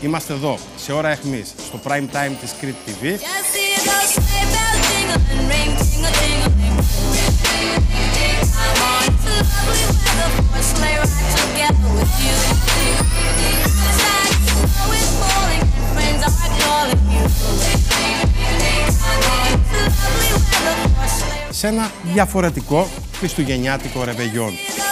Είμαστε εδώ, σε ώρα αιχμής, στο prime time της Crete TV. Σε ένα διαφορετικό χριστουγεννιάτικο ρεβεγιόν.